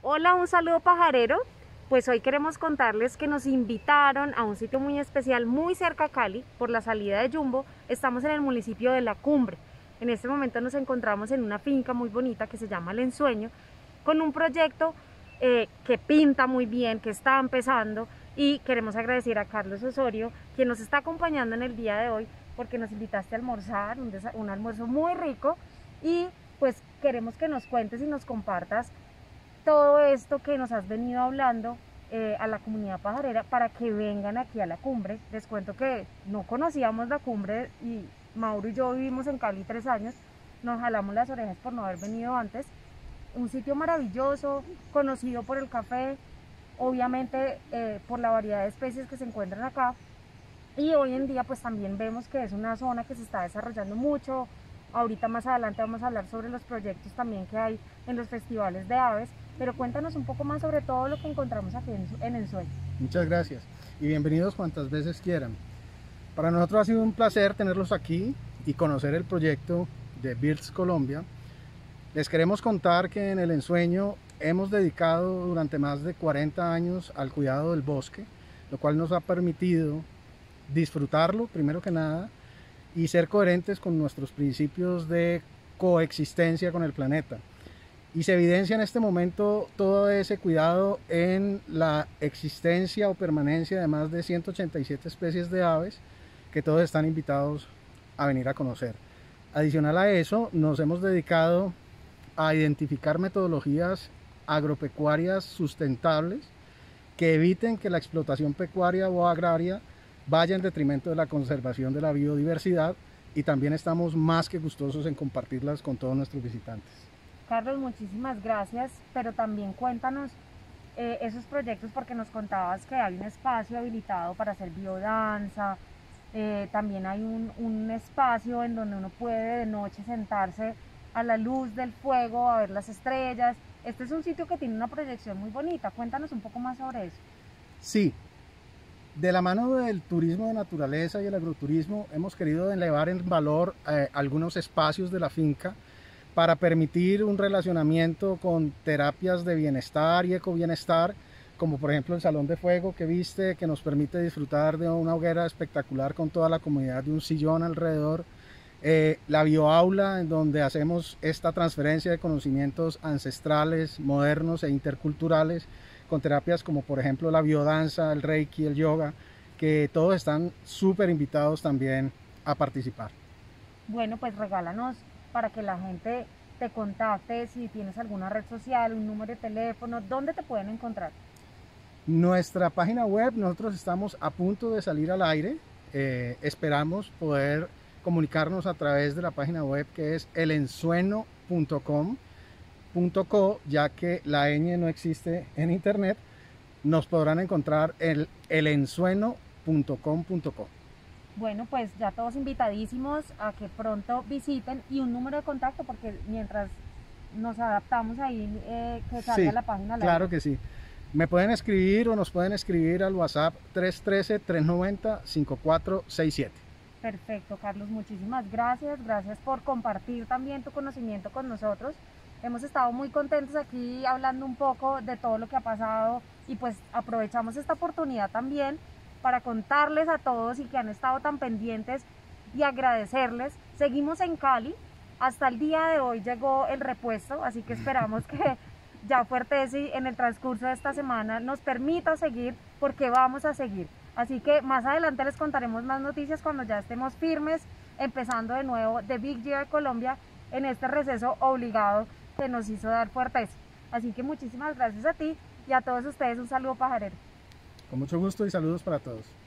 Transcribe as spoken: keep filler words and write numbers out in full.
Hola, un saludo pajarero. Pues hoy queremos contarles que nos invitaron a un sitio muy especial, muy cerca a Cali, por la salida de Jumbo. Estamos en el municipio de La Cumbre. En este momento nos encontramos en una finca muy bonita que se llama El Ensueño, con un proyecto eh, que pinta muy bien, que está empezando, y queremos agradecer a Carlos Osorio, quien nos está acompañando en el día de hoy, porque nos invitaste a almorzar, un, un almuerzo muy rico, y pues queremos que nos cuentes y nos compartas todo esto que nos has venido hablando eh, a la comunidad pajarera para que vengan aquí a La Cumbre. Les cuento que no conocíamos La Cumbre y Mauro y yo vivimos en Cali tres años, nos jalamos las orejas por no haber venido antes. Un sitio maravilloso, conocido por el café, obviamente eh, por la variedad de especies que se encuentran acá, y hoy en día pues también vemos que es una zona que se está desarrollando mucho. Ahorita más adelante vamos a hablar sobre los proyectos también que hay en los festivales de aves, pero cuéntanos un poco más sobre todo lo que encontramos aquí en Ensueño. Muchas gracias y bienvenidos cuantas veces quieran. Para nosotros ha sido un placer tenerlos aquí y conocer el proyecto de Birds Colombia. Les queremos contar que en El Ensueño hemos dedicado durante más de cuarenta años al cuidado del bosque, lo cual nos ha permitido disfrutarlo primero que nada y ser coherentes con nuestros principios de coexistencia con el planeta. Y se evidencia en este momento todo ese cuidado en la existencia o permanencia de más de ciento ochenta y siete especies de aves que todos están invitados a venir a conocer. Adicional a eso, nos hemos dedicado a identificar metodologías agropecuarias sustentables que eviten que la explotación pecuaria o agraria vaya en detrimento de la conservación de la biodiversidad, y también estamos más que gustosos en compartirlas con todos nuestros visitantes. Carlos, muchísimas gracias, pero también cuéntanos eh, esos proyectos, porque nos contabas que hay un espacio habilitado para hacer biodanza, eh, también hay un, un espacio en donde uno puede de noche sentarse a la luz del fuego a ver las estrellas. Este es un sitio que tiene una proyección muy bonita. Cuéntanos un poco más sobre eso. Sí, de la mano del turismo de naturaleza y el agroturismo hemos querido elevar en valor eh, algunos espacios de la finca para permitir un relacionamiento con terapias de bienestar y ecobienestar, como por ejemplo el salón de fuego que viste, que nos permite disfrutar de una hoguera espectacular con toda la comunidad de un sillón alrededor. Eh, la bioaula, en donde hacemos esta transferencia de conocimientos ancestrales, modernos e interculturales, con terapias como por ejemplo la biodanza, el reiki, el yoga, que todos están súper invitados también a participar. Bueno, pues regálanos para que la gente te contacte, si tienes alguna red social, un número de teléfono, ¿dónde te pueden encontrar? Nuestra página web, nosotros estamos a punto de salir al aire, eh, esperamos poder comunicarnos a través de la página web, que es el ensueno punto com punto co, ya que la ñ no existe en internet. Nos podrán encontrar en el ensueno punto com punto co. Bueno, pues ya todos invitadísimos a que pronto visiten, y un número de contacto, porque mientras nos adaptamos ahí, eh, que salga Sí, la página. Claro que sí. Me pueden escribir o nos pueden escribir al WhatsApp tres uno tres, tres nueve cero, cinco cuatro seis siete. Perfecto, Carlos, muchísimas gracias. Gracias por compartir también tu conocimiento con nosotros. Hemos estado muy contentos aquí hablando un poco de todo lo que ha pasado, y pues aprovechamos esta oportunidad también para contarles a todos y que han estado tan pendientes, y agradecerles. Seguimos en Cali, hasta el día de hoy llegó el repuesto, así que esperamos que ya Fuertesi en el transcurso de esta semana nos permita seguir, porque vamos a seguir. Así que más adelante les contaremos más noticias cuando ya estemos firmes, empezando de nuevo The Big Year Colombia en este receso obligado que nos hizo dar Fuertesi. Así que muchísimas gracias a ti y a todos ustedes. Un saludo pajarero. Con mucho gusto y saludos para todos.